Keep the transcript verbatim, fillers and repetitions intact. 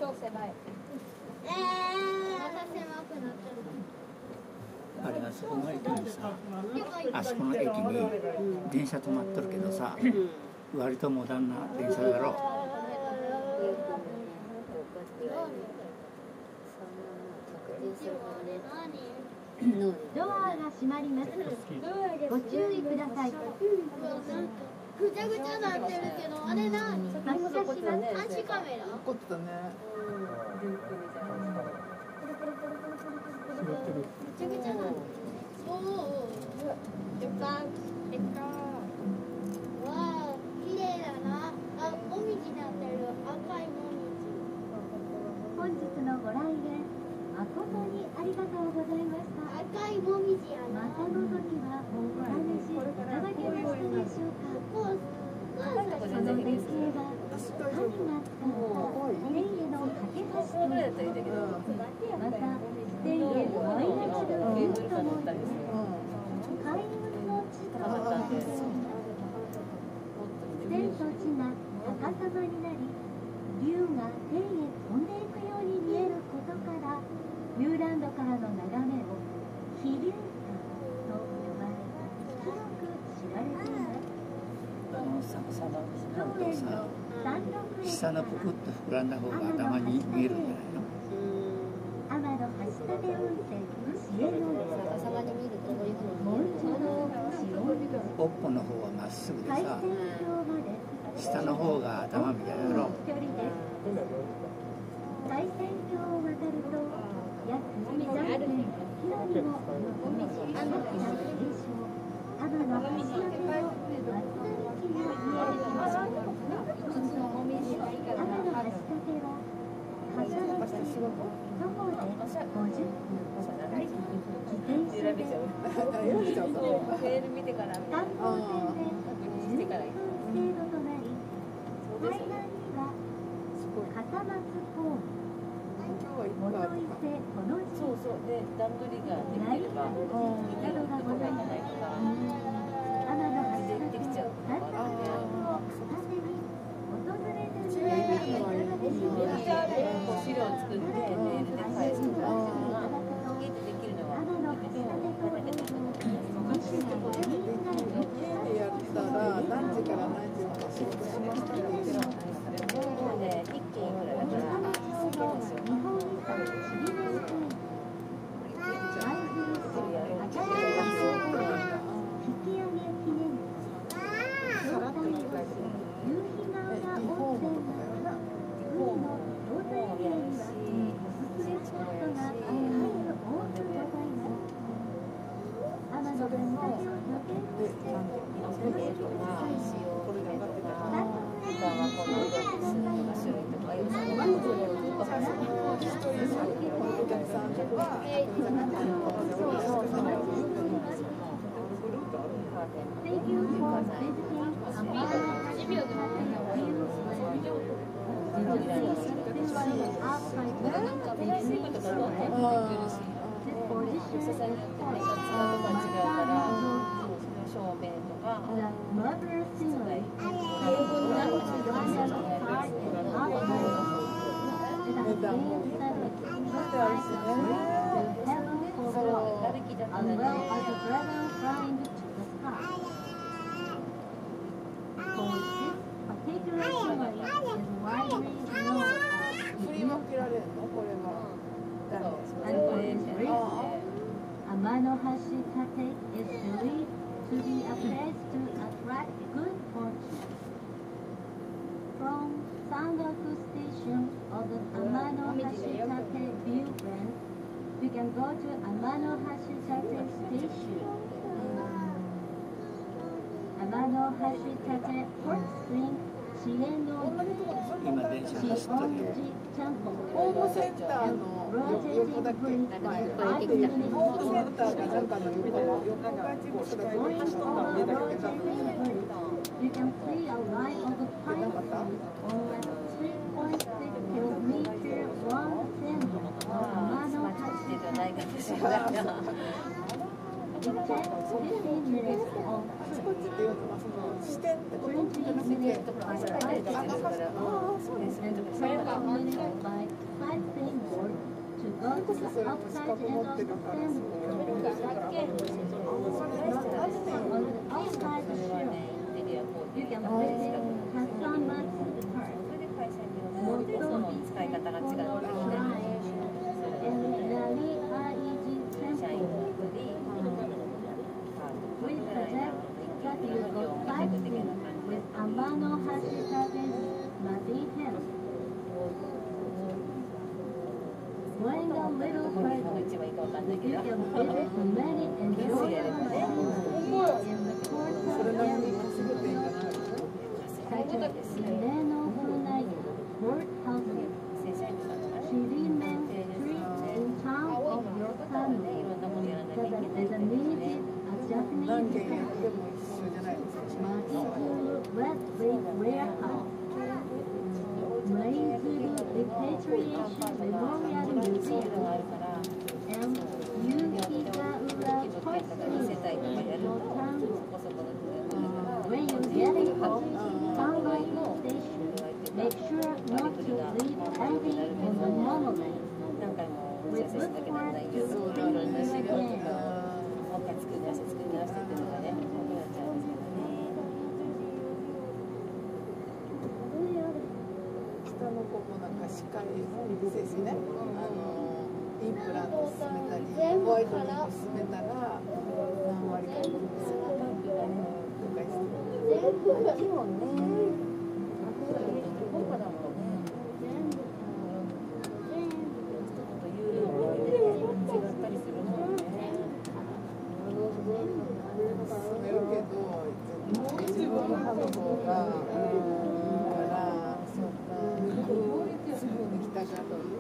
超狭い。 えー、また狭くなってる。 あれがそこの駅にさ、あそこの駅に電車止まっとるけどさ、割とモダンな電車だろ。 ドアが閉まります。ご注意ください。 ぐちゃぐちゃなってるけど、あれなに？ 発車します。 監視カメラ？ 怒ってたね。 ぐちゃぐちゃな。おお。でかでか。わあ、綺麗だな。あ、もみじなってる。赤いもみじ。 本日のご来園誠にありがとうございました。 赤いもみじやな。 またの時はお試しいただけましたでしょうか。その絶景は神が使った天への架け橋とまた天へ舞い上がる竜とも開運の地となり天と地が逆さまになり竜が天へ飛んでいくように見えることから遊覧路からの眺めを飛龍館と呼ばれ広く知られています。 あのさ、さのなんとさ、 三六駅下のぷくっと膨らんだ方が頭に見えるんじゃないの？ 天の橋立運転知恵の逆さまに見るとこういうふうにもう一度潮おっぽの方はまっすぐでさ、 海鮮橋まで下の方が頭みたいだろ。 距離です海鮮橋を渡ると約さんてんろくキロにも及ぶ大きな景勝天の橋立の松並木が見えてきます。天の橋立は橋の徒歩でごじゅっぷん自転車でメール見てから観光船でじゅっぷん程度となり海岸には笠松公園元伊勢この地そうそうで段取りがで内きればなどがございます。天の橋立の三六を片手に訪れてみてはいかがでしょうか。 こう資料を作ってメールで返すとかできるのは天の橋立と同時にやったら何時から何時まで仕事しましたよ。 で一軒いくらだから日本遺産ちびめん公園舞鶴市赤山公園引き上げ記念日京丹後市夕日ヶ浦温泉など海の東西エリアにはおすすめスポットが数多くございます。天の橋立を拠点として楽しみなさい。三六駅にはこの色とか種類とかいうのが一人お客さんとか。 Thank you for visiting Amara Amanohashikate is believed to be a place to attract good fortune. From Sangaku Station of the Amanohashikate view branch, you can go to Amanohashikate Station. Amanohashikate Hot Spring Shieno 今電車走ってるよ。 ホームセンターの横だけ前ホームセンターがなんかの横の横がこう下がこう人が見えたけど You can see a line of the pine trees on three point six kilometers long sand of Amanohashikate. It takes fifteen minutes of あちこちっていうのはその視点ってことじゃなくて、あ、そうですね。 twenty minutes by こそそれも資格持ってるからそう You can place it customized to the card. それで会社によってその使い方が違ってきて、 And Rallyアイジ社員 Temple. のアプリ、 We suggest that you go sightseeing with Amano Hashikage's Muddy Hills. Going a little どこに further, 一番いいかわかんないけ you ど、 can visit many enjoyable activities in the それ courtyard なりに area, 稼げていいんじゃないの such as Hideno Funaya Courthouse, 正社員とかじゃない？ Shirimen Street in town of い Yokohama, ろんなものやらなきゃい that けない is け a どね。 needed a 何 Japanese 件やっても一緒じゃないですか。 Matsuru Red Lake Warehouse, Maizuru Repatriation Memorial シール Museum, があるから、 and Yukigaura 時々やったら見せたいとかやると、そこ Portsmouth. そこの車だから、 When you get in Kangai Station, make sure not to leave anything on the monorail. 何回もお We 知らせし look なきゃなら forward ない to よう seeing いろんな you 資料と again. かもう一回作り直して作り直してっていうのがね、多くなっちゃうんですけどね。 下の子もなんか歯科衛生士ね、あのインプラント進めたりホワイトニング進めたら何割か分ですよね。了解してあっちもね、豪華だもんね。と有料も違ったりするもんね。 進めるけど自分の歯の方がいいから、そんなすぐに来たかと